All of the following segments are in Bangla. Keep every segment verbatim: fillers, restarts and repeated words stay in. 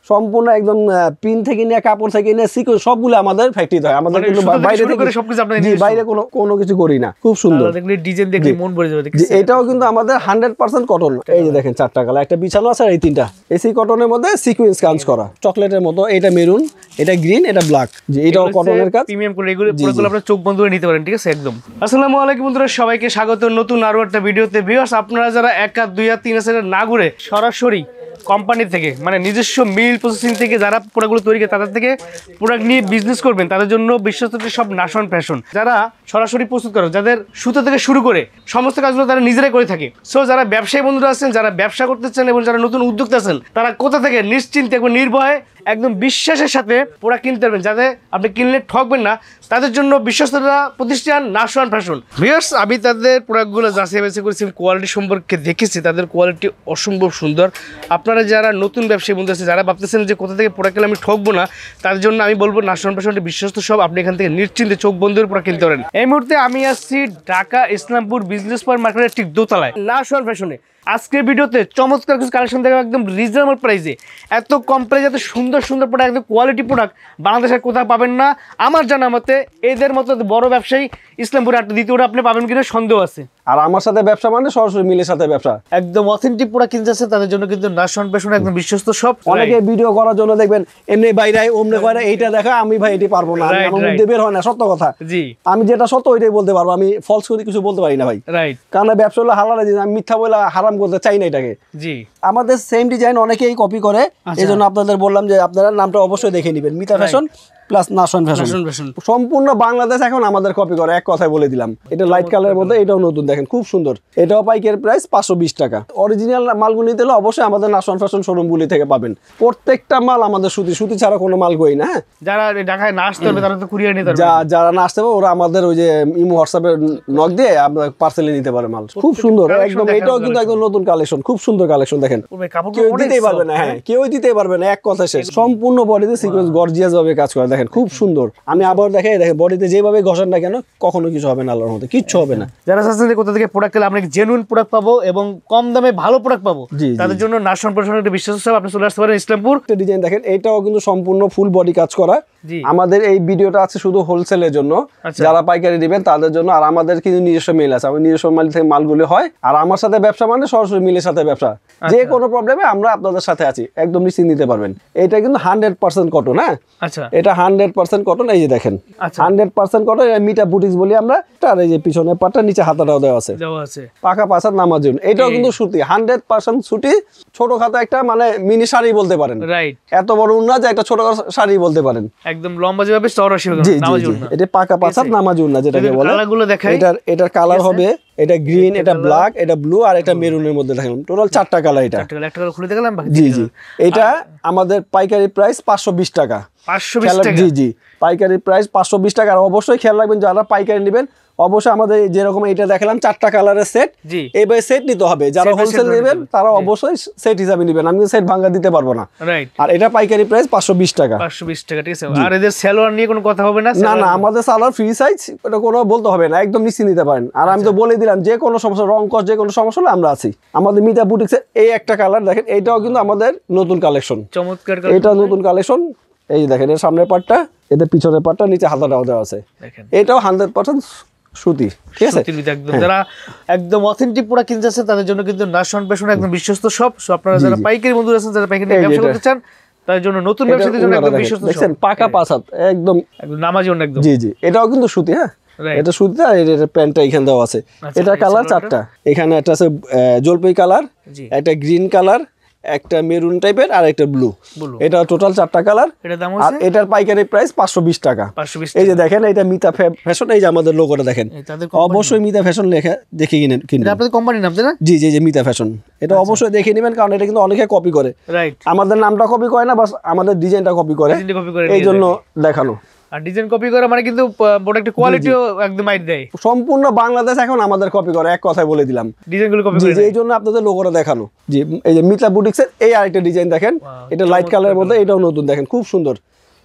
সম্পূর্ণ একদম পিন থেকে নিয়ে কাপড় থেকে নিয়ে সিকোয়েন্স সবগুলো আমাদের ফ্যাক্টরিতে হয়। আমাদের কিন্তু বাইরে থেকে সবকিছু আপনারা জি বাইরে কোনো কোনো কিছু করি না। খুব সুন্দর দেখলে ডিজাইন দেখলে মন ভরে যাবে। দেখেন এটাও কিন্তু আমাদের হান্ড্রেড পার্সেন্ট কটন। এই যে দেখেন চারটা কালার, একটা বিছানো আছে আর এই তিনটা এসি কটনের মধ্যে সিকোয়েন্স কাজ করা, চকলেটের মতো। এটা মেরুন, এটা গ্রিন, এটা ব্ল্যাক। যে এটাও কটনের কাজ, প্রিমিয়াম করে এগুলো পুরোগুলো আপনারা চোখ বন্ধ করে নিতে পারেন। ঠিক আছে একদম। আসসালামু আলাইকুম বন্ধুরা, সবাইকে স্বাগত নতুন আরো একটা ভিডিওতে। ভিউয়ার্স, আপনারা যারা এক হাত দুই হাত তিন হাত না ঘুরে সরাসরি কোম্পানি থেকে মানে নিজস্ব মিল প্রসেসিং থেকে যারা প্রোডাক্টগুলো তৈরি করে তাদের থেকে প্রোডাক্ট নিয়ে বিজনেস করবেন, তাদের জন্য বিশ্বস্ত সব নাশন ফ্যাশন। যারা সরাসরি প্রস্তুত করে, যাদের সুতো থেকে শুরু করে সমস্ত কাজগুলো তারা নিজেরাই করে থাকে। সো যারা ব্যবসায়ী বন্ধুরা আছেন, যারা ব্যবসা করতে চান এবং যারা নতুন উদ্যোক্তা আছেন, তারা কোথা থেকে নিশ্চিন্তে এবং নির্ভয়ে একদম বিশ্বাসের সাথে প্রোডাক্ট কিনতে পারবেন, যাতে আপনি কিনলে ঠকবেন না, তাদের জন্য বিশ্বস্ততা প্রতিষ্ঠান নাশন ফ্যাশন। ভিউয়ার্স, আমি তাদের প্রোডাক্টগুলো যাচাই বাছাই করেছি, কোয়ালিটি সম্পর্কে দেখেছি, তাদের কোয়ালিটি অসম্ভব সুন্দর। আপনারা যারা নতুন ব্যবসায়ী বন্ধু আছে, যারা ভাবতেছেন যে কোথা থেকে প্রোডাক্ট কিনলে আমি ঠকবো না, তাদের জন্য আমি বলবো নাশন ফ্যাশনটি বিশ্বস্ত সব। আপনি এখান থেকে নিশ্চিন্তে চোখ বন্ধ করে প্রোডাক্ট কিনতে পারেন। এই মুহূর্তে আমি আসছি ঢাকা ইসলামপুর বিজনেস পয়েন্ট মার্কেটের ঠিক দোতলায় নাশন ফ্যাশনে। আজকের ভিডিওতে চমৎকার কিছু কালেকশন দেখাবো একদম রিজনেবল প্রাইসে। এত কম প্রাইসে এত সুন্দর সুন্দর প্রোডাক্ট, একদম কোয়ালিটি প্রোডাক্ট বাংলাদেশের কোথাও পাবেন না আমার জানা মতে। এদের মতো বড় ব্যবসায়ী ইসলামপুরে একটা দ্বিতীয়টা আপনি পাবেন কিনা সন্দেহ আছে। আর আমার সাথে ব্যবসা মানে সরাসরি মিলের সাথে ব্যবসা, একদম অথেন্টিক প্রোডাক্ট কিনতে আছে তাদের জন্য কিন্তু নাশন ফ্যাশন একদম বিশ্বস্ত সব। অনেকে ভিডিও করার জন্য দেখবেন এমনি বাইরে ওমনে করে এইটা দেখা, আমি ভাই এটি পারবো না, আমার মধ্যে বের হয় না সত্য কথা। জি, আমি যেটা সত্য ওইটাই বলতে পারবো, আমি ফলস করে কিছু বলতে পারি না ভাই। রাইট, কারণ ব্যবসা হলো হালাল, আমি মিথ্যা বলে হারাম করতে চাই না এটাকে। জি, আমাদের সেম ডিজাইন অনেকেই কপি করে, এজন্য আপনাদের বললাম যে আপনারা নামটা অবশ্যই দেখে নেবেন, মিতা ফ্যাশন প্লাস নাশন ফ্যাশন। সম্পূর্ণ বাংলাদেশ এখন আমাদের কপি করে, এক কথায় বলে দিলাম। এটা লাইট কালারের মধ্যে, এটাও নতুন, দেখেন খুব সুন্দর। এটাও পাইকারি প্রাইস পাঁচশো বিশ টাকা। অরিজিনাল মালগুলো নিতে হলে অবশ্যই আমাদের নাশন ফ্যাশন শোরুমগুলি থেকে পাবেন। প্রত্যেকটা মাল আমাদের সুতি, সুতি ছাড়া কোনো মাল কই না। হ্যাঁ, যারা ঢাকায় না আসতে হবে তারা তো কুরিয়ার নিতে পারবে, যারা না আসতে হবে ওরা আমাদের ওই যে ইমো হোয়াটসঅ্যাপে নক দিয়ে আমরা পার্সেলে নিতে পারে মাল। খুব সুন্দর একদম। এটাও কিন্তু একদম নতুন কালেকশন, খুব সুন্দর কালেকশন। দেখেন কেউ দিতেই পারবে না, হ্যাঁ কেউই দিতেই পারবে না, এক কথা শেষ। সম্পূর্ণ বডিতে সিকোয়েন্স গর্জিয়াস ভাবে কাজ করে, দেখেন খুব সুন্দর। আমি আবার দেখাই, দেখেন বডিতে যেভাবে ঘষেন না কেন কখনো কিছু হবে না, আল্লাহর মধ্যে কিচ্ছু হবে না। যারা চাচ্ছেন যে কোথা থেকে প্রোডাক্ট কিনলে আমরা জেনুইন প্রোডাক্ট পাবো এবং কম দামে ভালো প্রোডাক্ট পাবো, তাদের জন্য নাশন ফ্যাশন একটা বিশ্বস্ত সব। আপনি চলে আসতে পারেন ইসলামপুর। ডিজাইন দেখেন, এটাও কিন্তু সম্পূর্ণ ফুল বডি কাজ করা। আমাদের এই ভিডিওটা আছে শুধু হোলসেলের জন্য, যারা পাইকারি দিবেন তাদের জন্য। আর আমাদের কিন্তু নিজস্ব মিল আছে, আমার নিজস্ব মাল থেকে মালগুলো হয়। আর আমার সাথে ব্যবসা মানে সরাসরি মিলের সাথে ব্যবসা। যে কোনো প্রবলেমে আমরা আপনাদের সাথে আছি, একদম নিশ্চিন্ত নিতে পারবেন। এটা কিন্তু হান্ড্রেড পার্সেন্ট কটন। হ্যাঁ, আচ্ছা, এটা হান্ড্রেড পার্সেন্ট কটন। এই যে দেখেন hundred percent cotton, Mita boutiques বলি আমরা। আর এই যে পিছনের পাটটা, নিচে হাতাটাও দেওয়া আছে, পাকা পাঁচার নামার জন্য। এটাও কিন্তু সুতি, হান্ড্রেড পার্সেন্ট সুতি। ছোট খাতা একটা মানে মিনি শাড়ি বলতে পারেন। রাইট, এত বড় উন্না যে একটা ছোট শাড়ি বলতে পারেন, একদম লম্বা যেভাবে চওড়া সেভাবে। এটা পাকা পাঁচার নামাজ উন্না যেটাকে বলে। এটার এটার কালার হবে, এটা গ্রিন, এটা ব্ল্যাক, এটা ব্লু আর এটা মেরুনের মধ্যে। দেখেন টোটাল চারটা কালার। এটা একটা কালার খুলে দেখালাম। জি জি, এটা আমাদের পাইকারি প্রাইস পাঁচশো বিশ টাকা। পাঁচশো বিশ টাকা, জি জি, পাইকারি প্রাইস পাঁচশো বিশ টাকা। আর অবশ্যই খেয়াল রাখবেন যারা পাইকারি নেবেন, অবশ্যই আমাদের যেরকম এটা দেখালাম চারটা কালারের সেট, এইভাবে সেট নিতে হবে। যারা হোলসেল নেবেন তারা অবশ্যই সেট হিসাবে নেবেন, আমি সেট ভাঙা দিতে পারবো না। আর এটা পাইকারি প্রাইস পাঁচশো বিশ টাকা। পাঁচশো বিশ টাকা, ঠিক আছে। আর এদের সালোয়ার নিয়ে কোনো কথা হবে না? না না, আমাদের সালোয়ার ফ্রি সাইজ, এটা কোনো বলতে হবে না, একদম নিশ্চিত নিতে পারেন। আর আমি তো বলে দিলাম যে কোনো সমস্যা, রং কস যে কোনো সমস্যা হলে আমরা আছি। আমাদের মিতা বুটিক্সের এই একটা কালার দেখেন, এইটাও কিন্তু আমাদের নতুন কালেকশন, চমৎকার। এটা নতুন কালেকশন। এই দেখেন এর সামনের পার্টটা, এদের পিছনের পার্টটা, নিচে হাতাটাও দেওয়া আছে। এটাও হান্ড্রেড পার্সেন্ট সুতি, ঠিক আছে। একদম যারা একদম অথেন্টিক প্রোডাক্ট কিনতে চাচ্ছেন তাদের জন্য কিন্তু নাশন ফ্যাশন একদম বিশ্বস্ত সব। সো আপনারা যারা পাইকারি বন্ধু আছেন, যারা পাইকারি ব্যবসা করতে চান, তাদের জন্য নতুন ব্যবসায়ীদের জন্য একদম বিশ্বস্ত। দেখেন পাকা পাঁচ হাত, একদম একদম নামাজি অন্য একদম। জি জি, এটাও কিন্তু সুতি। হ্যাঁ, এটা সুতি। আর এটা প্যান্টটা এখানে দেওয়া আছে। এটা কালার চারটা, এখানে একটা আছে জলপাই কালার, একটা গ্রিন কালার, একটা মেরুন টাইপের আর একটা ব্লু। এটা টোটাল চারটা কালার। আর এটার পাইকারি প্রাইস পাঁচশো বিশ টাকা। এই যে দেখেন, এটা মিতা ফ্যাশন। এই যে আমাদের লোগোটা দেখেন, অবশ্যই মিতা ফ্যাশন লেখা দেখে কিনেন। আপনাদের কোম্পানির নাম না? জি জি জি, মিতা ফ্যাশন। এটা অবশ্যই দেখে নেবেন, কারণ এটা কিন্তু অনেকে কপি করে। রাইট, আমাদের নামটা কপি করে না, বাস আমাদের ডিজাইনটা কপি করে, এই জন্য দেখানো। আর ডিজাইন কপি করা মানে কিন্তু প্রোডাক্টের কোয়ালিটিও একদম আইট দেয়। সম্পূর্ণ বাংলাদেশ এখন আমাদের কপি করে, এক কথায় বলে দিলাম। ডিজাইনগুলো কপি করে, এই জন্য আপনাদের লোগোটা দেখানো। জি, এই যে মিতা বুটিক্সের এই আরেকটা ডিজাইন দেখেন, এটা লাইট কালারের মধ্যে, এটাও নতুন। দেখেন খুব সুন্দর।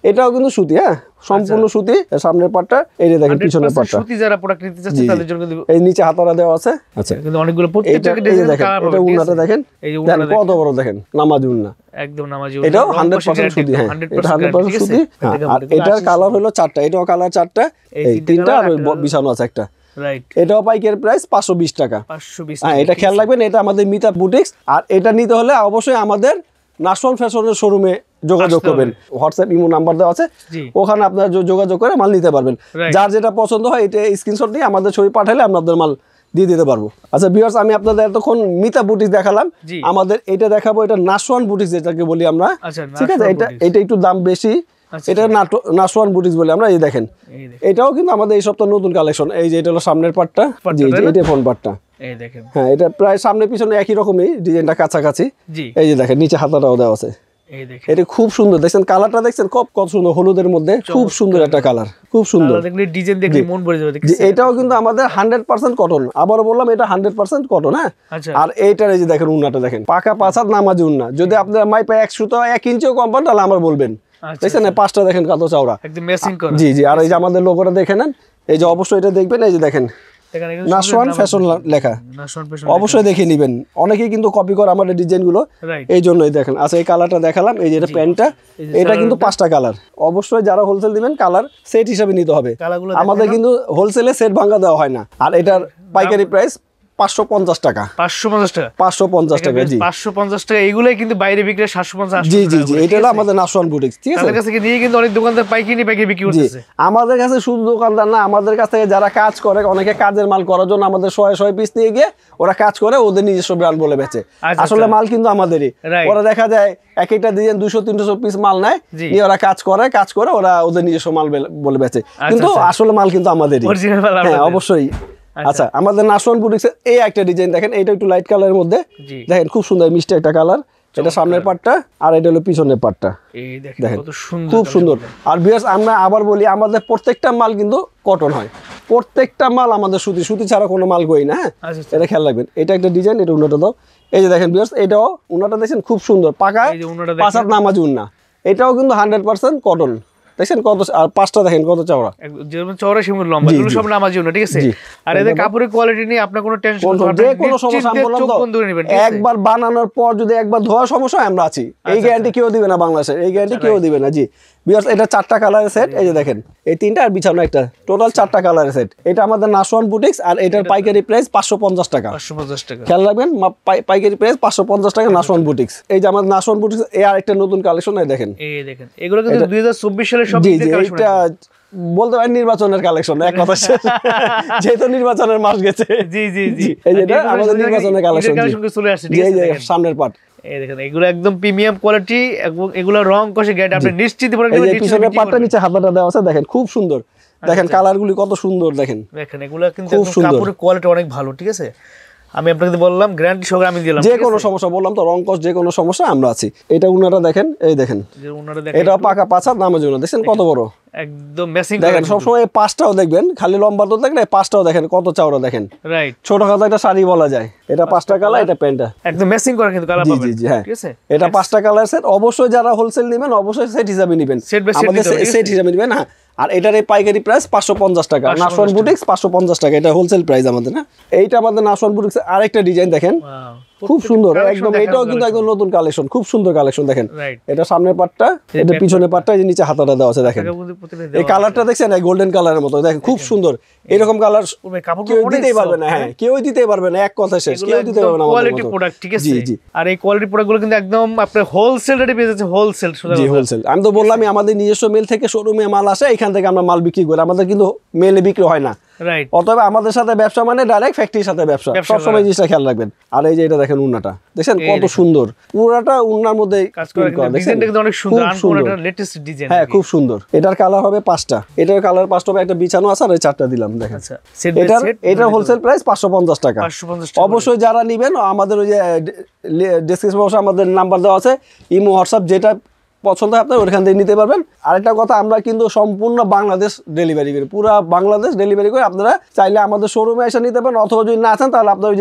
এটাও কিন্তু সুতি, হ্যাঁ সম্পূর্ণ সুতি। সামনের পাটটা, এই যে দেখেন পিছনের পাটটা সুতি। যারা প্রোডাক্ট নিতে চাচ্ছে তাদের জন্য এই নিচে হাতারা দেওয়া আছে। আচ্ছা কিন্তু অনেকগুলো প্রত্যেকটা ডিজাইন কালার এটা উন্নাটা দেখেন, এই যে উন্নাটা কত বড় দেখেন, নামাজি উন্না একদম নামাজি। এটাও একশো পার্সেন্ট সুতি, হ্যাঁ এটা একশো পার্সেন্ট সুতি। আর এটার কালার হলো চারটা, এটাও কালার চারটা, এই তিনটা আর বিছানো আছে একটা। রাইট, এটাও পাইকারি প্রাইস পাঁচশো বিশ টাকা। পাঁচশো বিশ, হ্যাঁ এটা খেয়াল রাখবেন, এটা আমাদের মিতা বুটিক্স। আর এটা নিতে হলে অবশ্যই আমাদের নাশওয়ান ফ্যাশনের শোরুমে যোগাযোগ করবেন। হোয়াটসঅ্যাপ ইমো নাম্বার দেওয়া আছে, ওখানে আপনারা যোগাযোগ করে মাল নিতে পারবেন। যার যেটা পছন্দ হয় এটা স্ক্রিনশট নিয়ে আমাদের ছবি পাঠালে আমরা আপনাদের মাল দিয়ে দিতে পারবো। আচ্ছা ভিউয়ার্স, আমি আপনাদের এতক্ষণ মিতা বুটিক্স দেখালাম, আমাদের এটা দেখাবো এটা নাশওয়ান বুটিক্স যেটাকে বলি আমরা। ঠিক আছে, এটা এটা একটু দাম বেশি, এটা নাশওয়ান বুটিক্স বলে আমরা। এই দেখেন এটাও কিন্তু আমাদের এই সপ্তাহ নতুন কালেকশন। এই যে এটা হলো সামনের পাটটা, জি এটা ফ্রন্ট পাটটা, এই দেখেন। হ্যাঁ এটা প্রায় সামনে পিছনে একই রকমই, ডিজাইনটা কাছাকাছি। এই যে দেখেন নিচে হাতাটাও দেওয়া আছে, এই দেখেন এটা খুব সুন্দর। দেখছেন কালারটা, দেখছেন কত কত সুন্দর, হলুদের মধ্যে খুব সুন্দর একটা কালার, খুব সুন্দর দেখলে ডিজাইন দেখলে মন ভরে যাবে। এটাও কিন্তু আমাদের হান্ড্রেড পার্সেন্ট কটন, আবার বললাম এটা হান্ড্রেড পার্সেন্ট কটন। হ্যাঁ আর এইটার এই যে দেখেন উন্নাটা দেখেন, পাকা পাঁচ হাত নামাজি উন্না। যদি আপনারা মাই পায় একশো তো এক ইঞ্চিও কম পান তাহলে আমার বলবেন। দেখছেন পাঁচটা দেখেন কত চওড়া, একদম ম্যাচিং করা। জি জি, আর এই যে আমাদের লোগোটা দেখে নেন, এই যে অবশ্যই এটা দেখবেন, এই যে দেখেন নাশওয়ান ফ্যাশন লেখা, অবশ্যই দেখে নিবেন। অনেকেই কিন্তু কপি করে আমাদের ডিজাইন গুলো, এই জন্যই দেখেন। আচ্ছা এই কালারটা দেখালাম, এই যে এটা প্যান্টটা, এটা কিন্তু পাঁচটা কালার। অবশ্যই যারা হোলসেল দিবেন কালার সেট হিসাবে নিতে হবে, আমাদের কিন্তু হোলসেলে সেট ভাঙা দেওয়া হয় না। আর এটার পাইকারি প্রাইস পাঁচশো পঞ্চাশ টাকা, পাঁচশো পঞ্চাশ টাকা, পাঁচশো পঞ্চাশ টাকা। জি পাঁচশো পঞ্চাশ টাকা, এগুলাই কিন্তু বাইরে বিক্রি সাতশো পঞ্চাশ। জি জি জি, এটা হলো আমাদের নাশওয়ান বুটিক্স। ঠিক আছে, আমাদের কাছে নিয়ে কিন্তু অনেক দোকানদার পাইকারি পাইকারি বিক্রি করতেছে। আমাদের কাছে শুধু দোকানদার না, আমাদের কাছ থেকে যারা কাজ করে, অনেকে কাজের মাল করার জন্য আমাদের শয়ে শয়ে পিস নিয়ে গিয়ে ওরা কাজ করে, ওদের নিজস্ব ব্র্যান্ড বলে বেচে। আসলে মাল কিন্তু আমাদেরই। ওরা দেখা যায় এক একটা ডিজাইন দুশো তিনশো পিস মাল নেয়, নিয়ে ওরা কাজ করে কাজ করে ওরা ওদের নিজস্ব মাল বলে বেচে, কিন্তু আসলে মাল কিন্তু আমাদেরই। হ্যাঁ অবশ্যই। আচ্ছা আমাদের নাশওয়ান বুটিক্সের এই একটা ডিজাইন দেখেন, এটা একটু লাইট কালারের মধ্যে দেখেন, খুব সুন্দর মিষ্টি একটা কালার। এটা সামনের পাটটা আর এটা হলো পিছনের পাটটা, দেখেন খুব সুন্দর। আর ভিউয়ার্স আমরা আবার বলি, আমাদের প্রত্যেকটা মাল কিন্তু কটন হয়, প্রত্যেকটা মাল আমাদের সুতি, সুতি ছাড়া কোনো মাল করি না। হ্যাঁ এটা খেয়াল রাখবেন। এটা একটা ডিজাইন, এটা উন্নাটা দাও। এই যে দেখেন ভিউয়ার্স, এটাও উন্নাটা দেখছেন খুব সুন্দর, পাকা পাঁচ হাত নামাজি উন্না। এটাও কিন্তু হান্ড্রেড পার্সেন্ট কটন। দেখেন কত, আর পাঁচটা দেখেন কত চওড়া, যেমন চওড়া সেমন লম্বা, এগুলো সব নামাজি উন্না। ঠিক আছে, আর এদের কাপড়ের কোয়ালিটি নিয়ে আপনার কোনো টেনশন হবে না, যে কোনো সমস্যা আমি বললাম তো, একবার বানানোর পর যদি একবার ধোয়া সমস্যা আমরা আছি, এই গ্যারান্টি কেউ দিবে না বাংলাদেশে, এই গ্যারান্টি কেউ দিবে না। জি ভিউয়ার্স, এটা চারটা কালারের সেট, এই যে দেখেন এই তিনটা আর বিছানো একটা, টোটাল চারটা কালারের সেট। এটা আমাদের নাশওয়ান বুটিক্স, আর এটার পাইকারি প্রাইস পাঁচশো পঞ্চাশ টাকা। পাঁচশো পঞ্চাশ টাকা খেয়াল রাখবেন, পাইকারি প্রাইস পাঁচশো পঞ্চাশ টাকা নাশওয়ান বুটিক্স। এই যে আমাদের নাশওয়ান বুটিক্স এই আরেকটা নতুন কালেকশন, এই দেখেন, এই দেখেন এগুলো কিন্তু দুই হাজার চব্বিশ সালের সব কালেকশন। এটা বলতে পারেন নির্বাচনের কালেকশন, এক কথা শেষ, যেহেতু নির্বাচনের মাস গেছে। জি জি জি, এই যে এটা আমাদের নির্বাচনের কালেকশন চলে আসছে। ঠিক আছে, সামনের পাট এই দেখেন, এগুলো একদম প্রিমিয়াম কোয়ালিটি, এগুলো রং কষে গ্যারান্টি, আপনি নিশ্চিত বলেন। এই যে পিছনের পাটটা নিচে হাতাটা দেওয়া আছে, দেখেন খুব সুন্দর, দেখেন কালারগুলি কত সুন্দর, দেখেন দেখেন এগুলো কিন্তু কাপড়ের কোয়ালিটি অনেক ভালো। ঠিক আছে, আমি আপনাকে বললাম গ্যারান্টি সহকারে আমি দিলাম, যে কোনো সমস্যা বললাম তো, রং কস যে কোনো সমস্যা আমরা আছি। এটা উন্নাটা দেখেন, এই দেখেন এটা পাকা পাঁচ হাত নামাজি উন্না, দেখেন কত বড়, একদম ম্যাচিং। দেখেন সবসময় এই পাঁচটাও দেখবেন, খালি লম্বা তো দেখেন, এই পাঁচটাও দেখেন কত চওড়া, দেখেন রাইট, ছোট খাতা একটা শাড়ি বলা যায়। এটা পাঁচটা কালার, এটা প্যান্টটা একদম ম্যাচিং করা কিন্তু কালার পাবেন। জি জি হ্যাঁ, ঠিক আছে, এটা পাঁচটা কালার সেট। অবশ্যই যারা হোলসেল নেবেন অবশ্যই সেট হিসাবে নেবেন, আমাদের সেট হিসাবে নেবেন। হ্যাঁ আর এটার এই পাইকারি প্রাইস পাঁচশো পঞ্চাশ টাকা, নাশওয়ান বুটিক্স পাঁচশো পঞ্চাশ টাকা, এটা হোলসেল প্রাইস আমাদের। না এইটা আমাদের নাশওয়ান বুটিক্স আরেকটা ডিজাইন দেখেন, খুব সুন্দর একদম, এটাও কিন্তু একদম নতুন কালেকশন, খুব সুন্দর কালেকশন। দেখেন এটা সামনের পাটটা, এটা পিছনের পাটটা, এই যে নিচে হাতাটা দেওয়া আছে, দেখেন এই কালারটা দেখছেন, এই গোল্ডেন কালারের মতো, দেখেন খুব সুন্দর। এরকম কালার কেউ দিতেই পারবে না, হ্যাঁ কেউ দিতেই পারবে না, এক কথা শেষ, কেউ দিতে পারবে না। কোয়ালিটি প্রোডাক্ট, ঠিক আছে। জি জি, আর এই কোয়ালিটি প্রোডাক্টগুলো কিন্তু একদম আপনার হোলসেল রেটে পেয়ে যাচ্ছে, হোলসেল। জি হোলসেল, আমি তো বললামই আমাদের নিজস্ব মেল থেকে শোরুমে মাল আসে, এখান থেকে আমরা মাল বিক্রি করি, আমাদের কিন্তু মেলে বিক্রি হয় না। রাইট, অতএব আমাদের সাথে ব্যবসা মানে ডাইরেক্ট ফ্যাক্টরির সাথে ব্যবসা, সবসময় জিনিসটা খেয়াল রাখবেন। আর এই যে এটা দেখেন উন্নাটা, দেখেন কত সুন্দর, পুরাটা উন্নার মধ্যে কাজ করা, ডিজাইনটা কিন্তু অনেক সুন্দর, আনকমন লেটেস্ট ডিজাইন। হ্যাঁ খুব সুন্দর। এটার কালার হবে পাঁচটা, এটার কালার পাঁচটা হবে, একটা বিছানো আছে আর এই চারটা দিলাম, দেখেন। আচ্ছা এটার এটার হোলসেল প্রাইস পাঁচশো পঞ্চাশ টাকা। অবশ্যই যারা নেবেন আমাদের ওই যে ডেসক্রিপশন বক্সে আমাদের নাম্বার দেওয়া আছে, ইমো হোয়াটসঅ্যাপ যেটা পছন্দ হয় আপনার ওখান থেকে নিতে পারবেন। আরেকটা কথা, আমরা কিন্তু সম্পূর্ণ বাংলাদেশ ডেলিভারি করি, পুরো বাংলাদেশ ডেলিভারি করি। আপনারা চাইলে আমাদের শোরুমে এসে নিতে পারেন, অথবা যদি না চান তাহলে আপনার ওই যে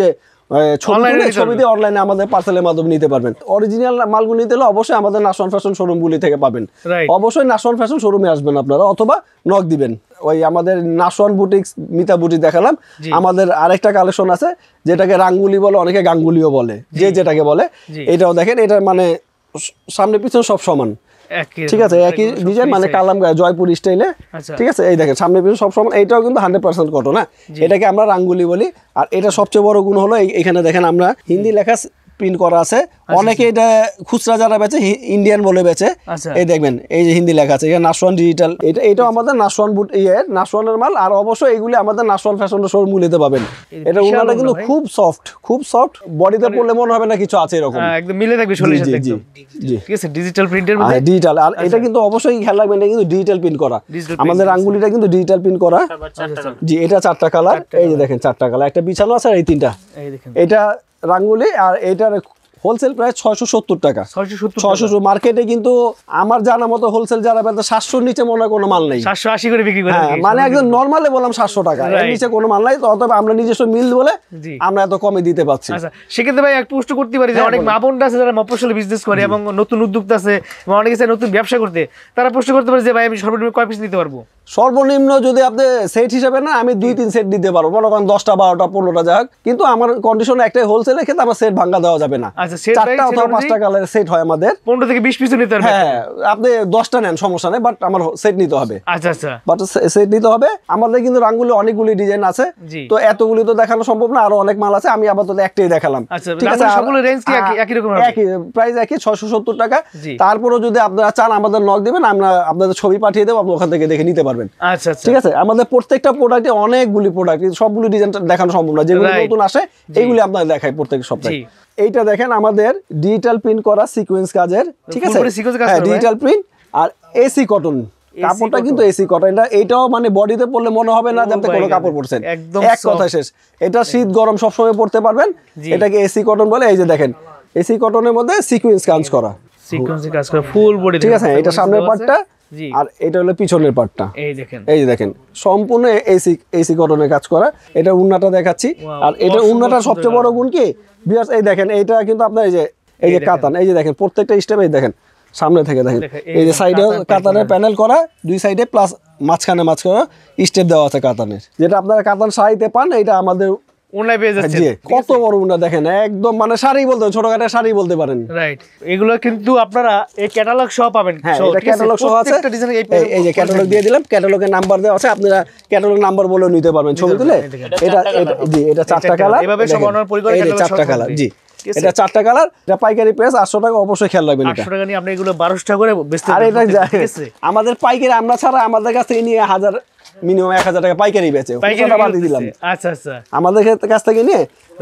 ছবি তুলে ছবি দিয়ে অনলাইনে আমাদের পার্সেলের মাধ্যমে নিতে পারবেন। অরিজিনাল মালগুলো নিতে হলে অবশ্যই আমাদের নাশওয়ান ফ্যাশন শোরুমগুলি থেকে পাবেন। অবশ্যই নাশওয়ান ফ্যাশন শোরুমে আসবেন আপনারা, অথবা নক দিবেন। ওই আমাদের নাশওয়ান বুটিক্স, মিতা বুটিক দেখালাম। আমাদের আরেকটা কালেকশন আছে যেটাকে রাঙ্গুলি বলে, অনেকে গাঙ্গুলিও বলে, যে যেটাকে বলে। এটাও দেখেন, এটা মানে সামনে পিছনে সব সমান, ঠিক আছে, একই ডিজাইন, মানে কালাম জয়পুর স্টাইলে, ঠিক আছে। এই দেখেন সামনে পিছনে সব সমান। এইটাও কিন্তু হান্ড্রেড পার্সেন্ট কটন। হ্যাঁ, এটাকে আমরা রাঙ্গুলি বলি। আর এটা সবচেয়ে বড় গুণ হলো এখানে দেখেন আমরা হিন্দি লেখা প্রিন্ট করা আছে। অনেকে এটা খুচরা যারা বেচে ইন্ডিয়ান বলে বেচে, এই দেখবেন এই যে হিন্দি লেখা আছে, এখানে নাশওয়ান ডিজিটাল। এটা এটাও আমাদের নাশওয়ান বুট ইয়ে নাশওয়ানের মাল। আর অবশ্যই এগুলি আমাদের নাশওয়ান ফ্যাশনের শোরুম নিতে পাবেন। এটা উনাটা কিন্তু খুব সফট, খুব সফট, বডিতে পড়লে মনে হবে না কিছু আছে এরকম, একদম মিলে থাকবে শরীরের সাথে একদম। জি, ঠিক আছে, ডিজিটাল প্রিন্টের মধ্যে ডিজিটাল। আর এটা কিন্তু অবশ্যই খেয়াল রাখবেন, এটা কিন্তু ডিজিটাল প্রিন্ট করা। আমাদের আঙ্গুলিটা কিন্তু ডিজিটাল প্রিন্ট করা। জি, এটা চারটা কালার, এই যে দেখেন চারটা কালার, একটা বিছানো আছে আর এই তিনটা। এটা রাঙ্গুলি। আর এইটার হোলসেল প্রাইস ছয়শো সত্তর টাকা। ছয়শো মার্কেটে কিন্তু আমার জানা মতো হোলসেল যারা বেচে সাতশোর নিচে মনে হয় কোনো মাল নেই। সাতশো আশি করে বিক্রি করে, মানে একদম নরমালে বললাম সাতশো টাকা, এর নিচে কোনো মাল নাই। তবে আমরা নিজস্ব মিল বলে আমরা এত কমে দিতে পারছি। আচ্ছা, সেক্ষেত্রে ভাই এক পোস্ট করতে পারি যে অনেক মা বোনরা আছে যারা মফস্বলে বিজনেস করে এবং নতুন উদ্যোক্তা আছে, অনেকে চায় নতুন ব্যবসা করতে, তারা পোস্ট করতে পারে যে ভাই আমি সর্বনিম্ন কয় পিস দিতে পারবো? সর্বনিম্ন যদি আপনি সেট হিসেবে না, আমি দুই তিন সেট দিতে পারবো, মনে করেন দশটা বারোটা পনেরোটা যাক। কিন্তু আমার কন্ডিশন একটাই, হোলসেলের ক্ষেত্রে আমার সেট ভাঙা দেওয়া যাবে না। চারটা অথবা পাঁচটা কালারের সেট হয় আমাদের, পনেরো থেকে বিশ পিস নিতে পারবেন। হ্যাঁ, আপনি দশটা নেন সমস্যা নেই, বাট আমার সেট নিতে হবে। আচ্ছা আচ্ছা, বাট সেট নিতে হবে। আমাদের কিন্তু রাঙ্গুলি অনেকগুলি ডিজাইন আছে, তো এতগুলি তো দেখানো সম্ভব না, আরো অনেক মাল আছে। আমি আপাতত একটাই দেখালাম, ঠিক আছে। সবগুলো রেঞ্জ কি একই রকম? একই প্রাইস, একই ছয়শো সত্তর টাকা। তারপরেও যদি আপনারা চান আমাদের নক দিবেন, আমরা আপনাদের ছবি পাঠিয়ে দেবো, আপনি ওখান থেকে দেখে নিতে পারবেন। আচ্ছা আচ্ছা, ঠিক আছে। আমাদের প্রত্যেকটা প্রোডাক্টে অনেকগুলি প্রোডাক্ট, সবগুলি ডিজাইন দেখানো সম্ভব না, যেগুলো নতুন আসে এইগুলি আপনাদের দেখাই প্রত্যেক সপ্তাহে। এইটা দেখেন আমাদের ডিজিটাল প্রিন্ট করা সিকোয়েন্স কাজের, ঠিক আছে, হ্যাঁ ডিজিটাল প্রিন্ট। আর এসি কটন, কাপড়টা কিন্তু এসি কটন। এটা এইটাও মানে বডিতে পরলে মনে হবে না যে আপনি কোনো কাপড় পরছেন, এক কথা শেষ। এটা শীত গরম সবসময় পরতে পারবেন। এটাকে এসি কটন বলে। এই যে দেখেন এসি কটনের মধ্যে সিকোয়েন্স কাজ করা, সিকোয়েন্স কাজ করা ফুল বডি, ঠিক আছে। এটা সামনের পার্টটা, আর এটা হলো পিছনের পার্টটা। এই দেখেন, এই যে দেখেন সম্পূর্ণ এসি এসি কটনের কাজ করা। এটা উন্নাটা দেখাচ্ছি। আর এটা উন্নাটার সবচেয়ে বড় গুণ কি ভিউয়ার্স, এই দেখেন এইটা কিন্তু আপনার এই যে এই যে কাতান, এই যে দেখেন প্রত্যেকটা স্টেপ, এই দেখেন সামনে থেকে দেখেন এই যে সাইডে কাতানের প্যানেল করা, দুই সাইডে প্লাস মাঝখানে মাঝখানে স্টেপ দেওয়া আছে কাতানের, যেটা আপনারা কাতান শাড়িতে পান। এটা আমাদের অনলাইন পেয়ে যাচ্ছে। কত বড় উন্না দেখেন, একদম মানে শাড়ি বলতে ছোটখাটো শাড়ি বলতে পারেন। রাইট, এগুলো কিন্তু আপনারা এই ক্যাটালগ সহ পাবেন। হ্যাঁ, এটা ক্যাটালগ সহ আছে। এই যে ক্যাটালগ দিয়ে দিলাম, ক্যাটালগের নাম্বার দেওয়া আছে, আপনারা ক্যাটালগ নাম্বার বলেও নিতে পারবেন ছবি তুলে। এটা জি, এটা চারটা কালার, এভাবে সব অনার পরিকল্পনা ক্যাটালগ চারটা কালার। জি, এটা চারটা কালার। এটা পাইকারি প্রাইস আটশো টাকা, অবশ্যই খেয়াল রাখবেন। আটশো টাকা নিয়ে আপনি এগুলো বারোশো টাকা করে বেচতে পারেন। আর এটা আমাদের পাইকারি, আমরা ছাড়া আমাদের কাছ থেকে নিয়ে হাজার মিনিমাম এক হাজার টাকা পাইকারি বেচে, পাইকারি দিলাম। আচ্ছা আচ্ছা, আমাদের কাছ থেকে নিয়ে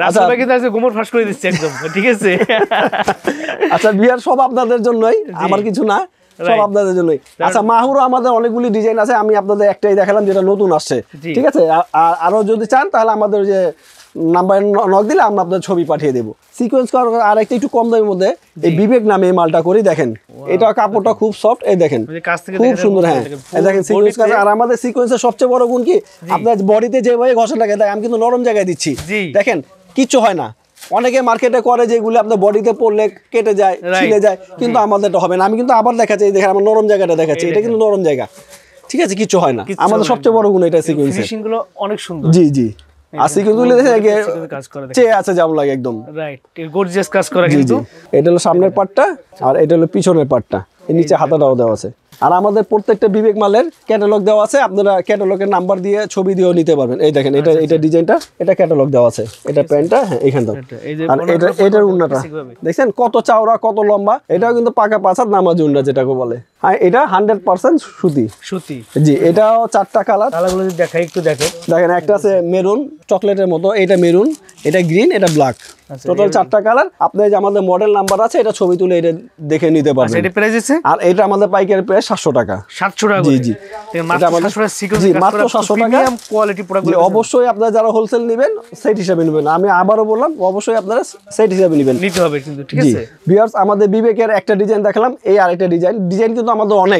ঠিক আছে। আচ্ছা বিয়ার সব আপনাদের জন্যই, আমার কিছু না, সব আপনাদের জন্যই। আচ্ছা মাহুরও আমাদের অনেকগুলি ডিজাইন আছে, আমি আপনাদের একটাই দেখালাম যেটা নতুন আসছে, ঠিক আছে। আরো যদি চান তাহলে আমাদের যে নাম্বার নক দিলে আমরা আপনাদের ছবি পাঠিয়ে দেবো। সিকোয়েন্স করা আর একটা একটু কম দামের মধ্যে এই বিবেক নামে এই মালটা করি, দেখেন এটা কাপড়টা খুব সফট, এই দেখেন খুব সুন্দর। হ্যাঁ, দেখেন সিকোয়েন্স কাজ। আর আমাদের সিকোয়েন্সের সবচেয়ে বড় গুণ কি, আপনার বডিতে যেভাবে ঘষা লাগে দেয়, আমি কিন্তু নরম জায়গায় দিচ্ছি, দেখেন কিচ্ছু হয় না। অনেকে মার্কেটে করে যেগুলো আপনার বডিতে পড়লে কেটে যায়, ছিঁড়ে যায়, কিন্তু আমাদেরটা হবে না। আমি কিন্তু আবার দেখাচ্ছি, দেখেন আমার নরম জায়গাটা দেখাচ্ছি, এটা কিন্তু নরম জায়গা, ঠিক আছে, কিছু হয় না। আমাদের সবচেয়ে বড় গুণ এটা সিকোয়েন্স, ফিনিশিং গুলো অনেক সুন্দর। জি জি, আর সিকোয়েন্স গুলো দেখে কাজ করে চেয়ে আছে যেমন লাগে একদম, রাইট, গর্জিয়াস কাজ করা। কিন্তু এটা হলো সামনের পার্টটা, আর এটা হলো পিছনের পার্টটা, এর নিচে হাতাটাও দেওয়া আছে। আর আমাদের প্রত্যেকটা বিবেক মালের ক্যাটালগ দেওয়া আছে, আপনারা ক্যাটালগের নাম্বার দিয়ে ছবি দিয়েও নিতে পারবেন। এই দেখেন এটা এটা ডিজাইনটা, এটা ক্যাটালগ দেওয়া আছে, এটা প্যান্টটা, হ্যাঁ এখান থেকে। আর এটা এটার উন্নাটা দেখছেন কত চওড়া কত লম্বা, এটাও কিন্তু পাকা পাঁচাত নামাজি উন্না যেটাকে বলে। হ্যাঁ, এটা হান্ড্রেড পার্সেন্ট সুতি সুতি জি। এটাও চারটা কালার, কালারগুলো যদি দেখাই একটু দেখেন, দেখেন একটা আছে মেরুন চকলেটের মতো, এটা মেরুন, এটা গ্রিন, এটা ব্ল্যাক, টোটাল চারটা কালার। আপনার যে আমাদের মডেল নাম্বার আছে, এটা ছবি তুলে এটা দেখে নিতে পারবেন। এটা প্রাইস আছে, আর এটা আমাদের পাইকারি প্রাইস সাতশো টাকা। সাতশো টাকা, জি জি, এটা আমাদের জি মাত্র সাতশো টাকা। কোয়ালিটি প্রোডাক্ট অবশ্যই আপনারা যারা হোলসেল নেবেন সেট হিসাবে নেবেন, আমি আবারও বললাম অবশ্যই আপনারা সেট হিসাবে নেবেন, নিতে হবে কিন্তু, ঠিক আছে। ভিউয়ার্স, আমাদের বিবেকের একটা ডিজাইন দেখালাম, এই আরেকটা ডিজাইন, ডিজাইন কিন্তু আমাদের অনেক,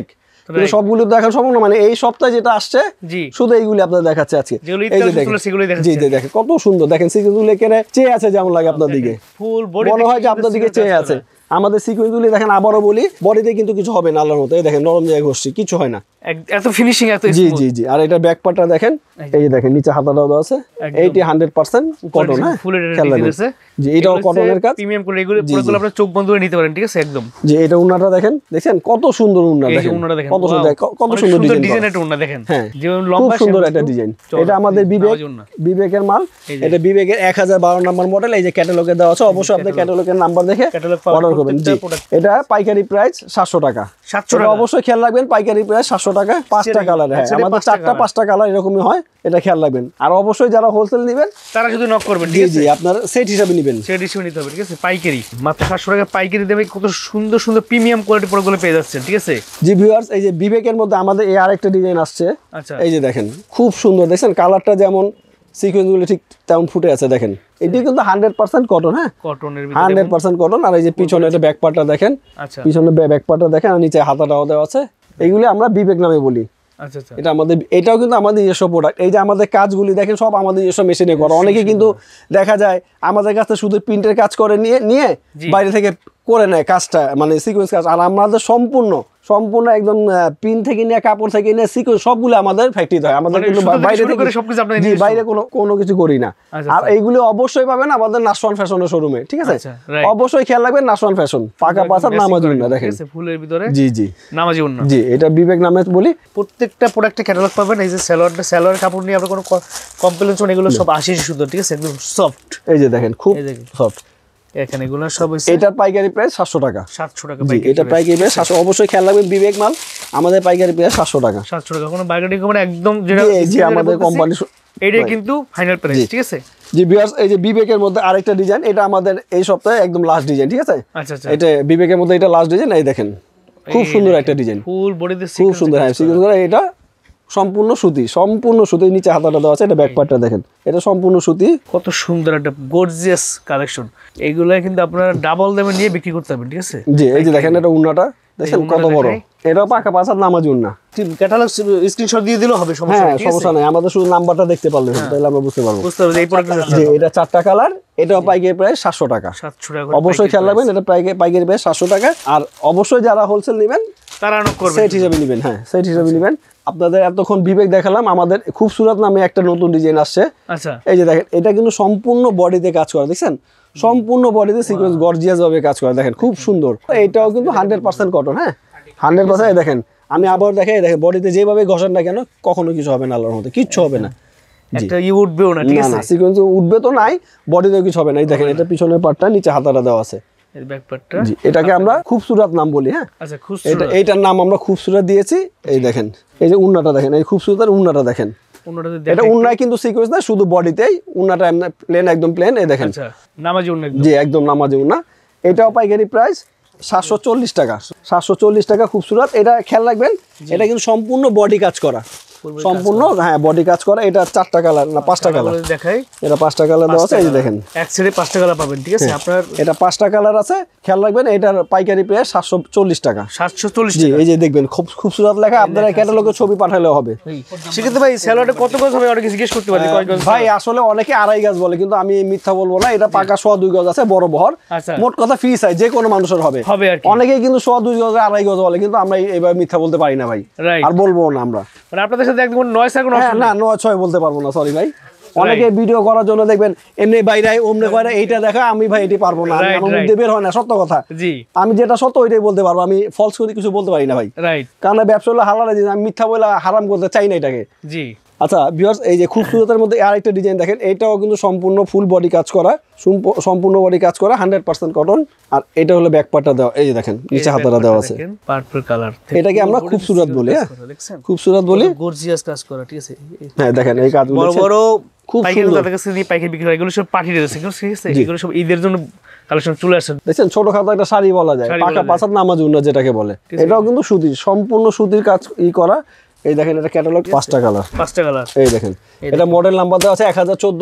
কিন্তু সবগুলো দেখা সম্ভব না, মানে এই সপ্তাহে যেটা আসছে শুধু এইগুলি আপনাদের দেখাচ্ছে আজকে। এই যে দেখেন, জি জি দেখেন কত সুন্দর, দেখেন সিকোয়েন্সগুলো এখানে চেয়ে আছে যেমন লাগে আপনার দিকে, ফুল বডি মনে হয় যে আপনার দিকে চেয়ে আছে। আমাদের সিকোয়েন্সগুলি দেখেন, আবারও বলি বডিতে কিন্তু কিছু হবে না আল্লাহর মতো, এই দেখেন নরম জায়গায় ঘষছি কিছু হয় না, এত ফিনিশিং এত জি জি জি। আর এটা ব্যাক পার্টটা দেখেন, এই যে দেখেন নিচে হাতাটাও দেওয়া আছে, এইটি হান্ড্রেড পার্সেন্ট কটন। হ্যাঁ খেয়াল রাখবেন জি, এটাও কটনের কাজ, প্রিমিয়াম করে এগুলো পুরোগুলো আপনারা চোখ বন্ধ করে নিতে পারেন, ঠিক আছে একদম। জি এটা উন্নাটা দেখেন, দেখেন কত সুন্দর উন্না, দেখেন কত সুন্দর, কত সুন্দর ডিজাইন একটা উন্না দেখেন। হ্যাঁ খুব সুন্দর একটা ডিজাইন। এটা আমাদের বিবেক, বিবেকের মাল, এটা বিবেকের এক হাজার বারো নম্বর মডেল। এই যে ক্যাটালগে দেওয়া আছে, অবশ্যই আপনি ক্যাটালগের নাম্বার দেখে অর্ডার করবেন। জি এটা পাইকারি প্রাইস সাতশো টাকা, সাতশো টাকা অবশ্যই খেয়াল রাখবেন, পাইকারি প্রাইস সাতশো টাকা, পাঁচটা কালার। হ্যাঁ আমাদের চারটা পাঁচটা কালার এরকমই হয়, এটা খেয়াল রাখবেন। আর অবশ্যই যারা হোলসেল নেবেন তারা শুধু নক করবেন, ঠিক আছে? জি আপনার সেট হিসাবে নেবেন, সেট হিসাবে নিতে হবে, ঠিক আছে? পাইকারি মাত্র সাতশো টাকা পাইকারি দেবে, কত সুন্দর সুন্দর প্রিমিয়াম কোয়ালিটি প্রোডাক্টগুলো পেয়ে যাচ্ছেন, ঠিক আছে? জি ভিউয়ার্স, এই যে বিবেকের মধ্যে আমাদের এই আরেকটা ডিজাইন আসছে। আচ্ছা এই যে দেখেন খুব সুন্দর, দেখছেন কালারটা যেমন সিকোয়েন্সগুলো ঠিক তেমন ফুটে আছে, দেখেন এটি কিন্তু হান্ড্রেড পার্সেন্ট কটন। হ্যাঁ কটনের ভিতরে হান্ড্রেড পার্সেন্ট কটন। আর এই যে পিছনে এটা ব্যাক পার্টটা দেখেন, আচ্ছা পিছনে ব্যাক পার্টটা দেখেন, আর নিচে হাতাটাও দেওয়া আছে। এইগুলি আমরা বিবেক নামে বলি। আচ্ছা আচ্ছা এটা আমাদের, এটাও কিন্তু আমাদের নিজস্ব প্রোডাক্ট। এই যে আমাদের কাজগুলি দেখেন সব আমাদের নিজস্ব মেশিনে করা। অনেকে কিন্তু দেখা যায় আমাদের কাছে শুধু প্রিন্টের কাজ করে নিয়ে নিয়ে বাইরে থেকে করে নেয় কাজটা, মানে সিকোয়েন্স কাজ। আর আমাদের সম্পূর্ণ সম্পূর্ণ একদম পিন থেকে নিয়ে কাপড় থেকে নিয়ে সিকোয়েন্স সবগুলো আমাদের ফ্যাক্টরিতে হয়। আমাদের কিন্তু বাইরে থেকে সবকিছু আপনাদের, জি বাইরে কোনো কোনো কিছু করি না। আর এইগুলো অবশ্যই পাবেন আমাদের নাসওয়ান ফ্যাশনের শোরুমে, ঠিক আছে? অবশ্যই খেয়াল রাখবেন, নাসওয়ান ফ্যাশন পাকা পাঁচার নামাজি উন্না দেখেন ফুলের ভিতরে, জি জি নামাজি উন্না, জি এটা বিবেক নামে বলি। প্রত্যেকটা প্রোডাক্টে ক্যাটালগ পাবেন। এই যে সালোয়ারটা, সালোয়ার কাপড় নিয়ে আপনার কোনো কমপ্লেন নেই, এগুলো সব আশি সুন্দর, ঠিক আছে? একদম সফট, এই যে দেখেন খুব সফট। এখানে এগুলো সব হইছে, এটার পাইকারি প্রাইস সাতশো টাকা, সাতশো টাকা পাইকারি, এটা পাইকারি প্রাইস সাতশো। অবশ্যই খেয়াল রাখবেন বিবেক মাল আমাদের পাইকারি প্রাইস সাতশো টাকা, সাতশো টাকা কোনো বার্গেনিং মানে একদম যেটা জি আমাদের কোম্পানি, এটা কিন্তু ফাইনাল প্রাইস, ঠিক আছে? জি ভিউয়ার্স, এই যে বিবেকের মধ্যে আরেকটা ডিজাইন, এটা আমাদের এই সপ্তাহে একদম লাস্ট ডিজাইন, ঠিক আছে? আচ্ছা আচ্ছা এটা বিবেকের মধ্যে এটা লাস্ট ডিজাইন। এই দেখেন খুব সুন্দর একটা ডিজাইন, ফুল বডিতে খুব সুন্দর। হ্যাঁ সিকোয়েন্স এটা সম্পূর্ণ সুতি, সম্পূর্ণ সুতি, নিচে হাতাটা দেওয়া আছে। এটা ব্যাক পার্টটা দেখেন, এটা সম্পূর্ণ সুতি, কত সুন্দর একটা গর্জিয়াস কালেকশন। এইগুলো কিন্তু আপনারা ডাবল দামে নিয়ে বিক্রি করতে পারবেন, ঠিক আছে? জি এই যে দেখেন এটা উন্নাটা দেখেন কত বড়, এটাও পাকা পাঁচার নামাজি উন্না। ক্যাটালগ স্ক্রিনশট দিয়ে দিলেও হবে, সমস্যা নেই, সমস্যা নাই। আমাদের শুধু নাম্বারটা দেখতে পারলে তাহলে আমরা বুঝতে পারবো, বুঝতে পারবো এই প্রোডাক্টটা। জি এটা চারটা কালার, এটাও পাইকারি প্রাইস সাতশো টাকা, সাতশো টাকা অবশ্যই খেয়াল রাখবেন। এটা পাইকারি প্রাইস সাতশো টাকা। আর অবশ্যই যারা হোলসেল নেবেন তারা নক করবেন, সেট হিসেবে নেবেন। হ্যাঁ সেট হিসেবে নেবেন। আপনাদের এতক্ষণ বিবেক দেখালাম, আমাদের খুবসুরত নামে একটা নতুন ডিজাইন আসছে। আচ্ছা এই যে দেখেন এটা কিন্তু সম্পূর্ণ বডিতে কাজ করা, দেখছেন সম্পূর্ণ বডিতে সিকোয়েন্স গর্জিয়াস ভাবে কাজ করা, দেখেন খুব সুন্দর। এটাও কিন্তু হান্ড্রেড পার্সেন্ট কটন। হ্যাঁ হান্ড্রেড পার্সেন্ট। দেখেন আমি আবার দেখাই, দেখেন বডিতে যেভাবে ঘষেন না কেন কখনো কিছু হবে না, আল্লাহর মধ্যে কিচ্ছু হবে না। একটা ই উঠবেও না, ঠিক আছে? সিকোয়েন্স উঠবে তো নাই, বডিতেও কিছু হবে না। এই দেখেন এটা পিছনের পার্টটা, নিচে হাতাটা দেওয়া আছে, এর ব্যাক পার্টটা। জি এটাকে আমরা খুবসুরত নাম বলি। হ্যাঁ আচ্ছা খুবসুরত, এটা এইটার নাম আমরা খুবসুরত দিয়েছি। এই দেখেন এই যে উন্নাটা দেখেন, এই খুবসুরতের উন্নাটা দেখেন, এটা উন্নায় কিন্তু সিকোয়েন্স না, শুধু বডিতেই উন্নাটা এমনি প্লেন, একদম প্লেন। এই দেখেন আচ্ছা নামাজি উন্না, জি একদম নামাজি উন্না। এটাও পাইকারি প্রাইস সাতশো চল্লিশ টাকা, সাতশো চল্লিশ টাকা খুবসুরত। এটা খেয়াল রাখবেন, এটা কিন্তু সম্পূর্ণ বডি কাজ করা, সম্পূর্ণ হ্যাঁ বডি কাজ করা। এটা চারটা কালার না পাঁচটা কালার দেখাই, এটা পাঁচটা কালার দেওয়া আছে। এই যে দেখেন এক সাইডে পাঁচটা কালার পাবেন, ঠিক আছে? আপনার এটা পাঁচটা কালার আছে, খেয়াল রাখবেন। এটার পাইকারি প্রাইস সাতশো চল্লিশ টাকা, সাতশো চল্লিশ। জি এই যে দেখবেন খুব খুবসুরত লেখা, আপনারা ক্যাটালগে ছবি পাঠালেও হবে। সেক্ষেত্রে ভাই স্যালোয়ারটা কত গজ হবে অনেকে জিজ্ঞেস করতে পারে, কয় গজ? ভাই আসলে অনেকে আড়াই গজ বলে, কিন্তু আমি মিথ্যা বলবো না, এটা পাকা সোয়া দুই গজ আছে, বড় বহর। মোট কথা ফ্রি সাইজ, যে কোনো মানুষের হবে হবে। অনেকেই কিন্তু সোয়া দুই গজ আড়াই গজ বলে, কিন্তু আমরা এইভাবে মিথ্যা বলতে পারি না ভাই, আর বলবো না আমরা। মানে আপনাদের সাথে একদম নয় সাইজ না নয় ছয় বলতে পারবো না, সরি ভাই। অনেকে ভিডিও করার জন্য দেখবেন এমনি বাইরে ওমনে করে এইটা দেখা, আমি ভাই এটি পারবো না, আমার মধ্যে বের হয় না সত্য কথা। জি আমি যেটা সত্য ওইটাই বলতে পারবো, আমি ফলস করে কিছু বলতে পারি না ভাই। রাইট, কারণ ব্যবসা হলো হালাল, আমি মিথ্যা বলে হারাম করতে চাই না এটাকে। জি আচ্ছা ভিউয়ার্স, এই যে খুবসুরতের মধ্যে আরেকটা ডিজাইন দেখেন, এটাও কিন্তু সম্পূর্ণ ফুল বডি কাজ করা, সম্পূর্ণ বডি কাজ করা, হান্ড্রেড পার্সেন্ট কটন। আর এটা হলো ব্যাক পার্টটা দেওয়া, এই যে দেখেন নিচে হাতাটা দেওয়া আছে, পার্পল কালার। এটাকে আমরা খুবসুরত বলি। হ্যাঁ খুবসুরত বলি, গর্জিয়াস কাজ করা, ঠিক আছে? হ্যাঁ দেখেন এই কাজগুলো বড় বড় পাইকারি দামের কাছে দিয়ে পাইকারি বিক্রি হয়, এগুলো সব পার্টি ড্রেস, ঠিক আছে? এগুলো সব ঈদের জন্য কালেকশন চলে আসছে। দেখছেন ছোটখাটো একটা শাড়ি বলা যায়, পাকা পাঁচাত নামাজ উন্না যেটাকে বলে। এটাও কিন্তু সুতির, সম্পূর্ণ সুতির কাজ ই করা। এই দেখেন এটা ক্যাটালগ, পাঁচটা কালার, পাঁচটা কালার। এই দেখেন এটা মডেল নাম্বার দেওয়া আছে এক হাজার চোদ্দ,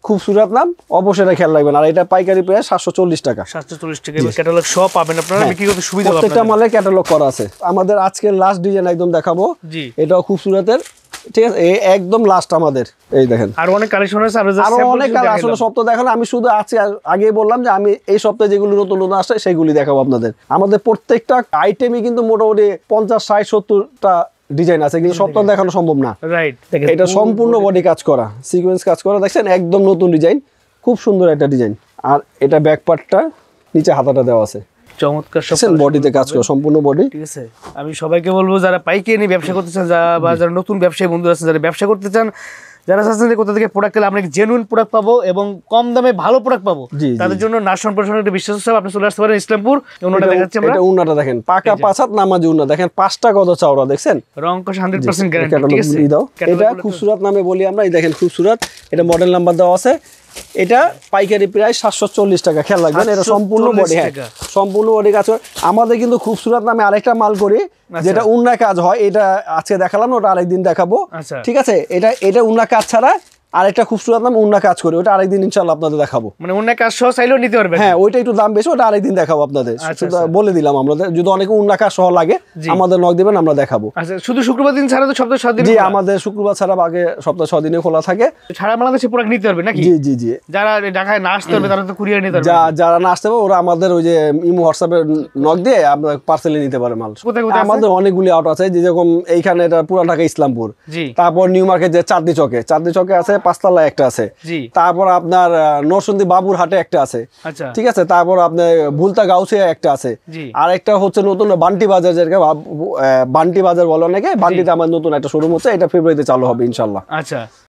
খুবসুরত নাম, অবশ্যই খেয়াল রাখবেন। আর এটা পাইকারি প্রাইস সাতশো চল্লিশ টাকা। সাতশো চল্লিশ টাকা ক্যাটালগ সব পাবেন আপনারা, বিক্রি করতে সুবিধা হবে। প্রত্যেকটা মালের ক্যাটালগ করা আছে। আমাদের আজকে লাস্ট ডিজাইন একদম দেখাবো, এটাও খুবসুরতের, ঠিক আছে, এই একদম লাস্ট আমাদের। এই দেখেন আর অনেক কালেকশন আছে, আর অনেক কালেকশন, আসলে সব তো দেখানো, আমি শুধু আছে আগেই বললাম যে আমি এই সপ্তাহে যেগুলো নতুন নতুন আসছে সেগুলি দেখাবো আপনাদের। আমাদের প্রত্যেকটা আইটেমই কিন্তু মোটামুটি পঞ্চাশ ষাট সত্তরটা ডিজাইন আছে, কিন্তু সব তো দেখানো সম্ভব না। রাইট, এটা সম্পূর্ণ বডি কাজ করা, সিকোয়েন্স কাজ করা, দেখছেন একদম নতুন ডিজাইন, খুব সুন্দর একটা ডিজাইন। আর এটা ব্যাক পার্টটা, নিচে হাতাটা দেওয়া আছে, চমৎকার সব বডিতে কাজ করা, সম্পূর্ণ বডি, ঠিক আছে। আমি সবাইকে বলবো যারা পাইকারি নিয়ে ব্যবসা করতে চান, বা যারা নতুন ব্যবসায়ী বন্ধু আছে যারা ব্যবসা করতে চান, যারা চাচ্ছেন যে কোথা থেকে প্রোডাক্ট পেলে আমরা জেনুইন প্রোডাক্ট পাবো এবং কম দামে ভালো প্রোডাক্ট পাবো, তাদের জন্য নার্সন প্রশাসনের একটা বিশ্বাস আছে। আপনি চলে আসতে পারেন ইসলামপুর। ওনাটা দেখাচ্ছি আমরা, এটা ওনাটা দেখেন, পাকা পাঁচ হাত নামাজি ওনা, দেখেন পাঁচটা কত চওড়া, দেখছেন রং কষ হান্ড্রেড পার্সেন্ট গ্যারান্টি, ঠিক আছে। এটা খুবসুরত নামে বলি আমরা, এই দেখেন খুবসুরত, এটা মডেল নাম্বার দেওয়া আছে। এটা পাইকারি প্রাইস সাতশো চল্লিশ টাকা, খেয়াল রাখবেন। এটা সম্পূর্ণ বডি, হ্যাঁ সম্পূর্ণ বডি কাজ করে। আমাদের কিন্তু খুবসুরত নামে আরেকটা মাল করি যেটা উন্না কাজ হয়, এটা আজকে দেখালাম, ওটা আরেকদিন দেখাবো, ঠিক আছে। এটা এটা উন্না কাজ ছাড়া আরেকটা খুবসুরত নাম উন্না কাজ করে, ওটা আরেকদিন ইনশাআল্লাহ আপনাদের দেখাবো। মানে উন্না কাজ সহ চাইলেও নিতে পারবেন, হ্যাঁ ওইটা একটু দাম বেশি, ওটা আরেকদিন দেখাবো আপনাদের, বলে দিলাম। আমাদের যদি অনেক উন্না কাজ সহ লাগে আমাদের নক দিবেন, আমরা দেখাবো। আচ্ছা, শুধু শুক্রবার দিন ছাড়া তো সপ্তাহে সাত দিন? জি, আমাদের শুক্রবার ছাড়া আগে সপ্তাহে ছয় দিনে খোলা থাকে। সারা বাংলাদেশে প্রোডাক্ট নিতে পারবে নাকি? জি জি জি। যারা ঢাকায় না আসতে পারবে তারা তো কুরিয়ার নিতে পারবে। যারা না আসতে পারবে ওরা আমাদের ওই যে ইমো হোয়াটসঅ্যাপে নক দিয়ে আমরা পার্সেলে নিতে পারে মাল। আমাদের অনেকগুলি আউট আছে, যেরকম এইখানে এটা পুরান ঢাকা ইসলামপুর, তারপর নিউ মার্কেট যে চাঁদনি চকে, চাঁদনি চকে আছে, পাঁচতলা একটা আছে, তারপর আপনার নরসিংদী বাবুর হাটে একটা আছে, ঠিক আছে, তারপর আপনার ভুলতা গাউসিয়া একটা আছে, আর একটা হচ্ছে নতুন বান্টি বাজার, যেটা বান্টি বাজার বলে অনেকে, বান্টিতে আমার নতুন একটা শোরুম হচ্ছে, এটা ফেব্রুয়ারিতে চালু হবে ইনশাল্লাহ। আচ্ছা,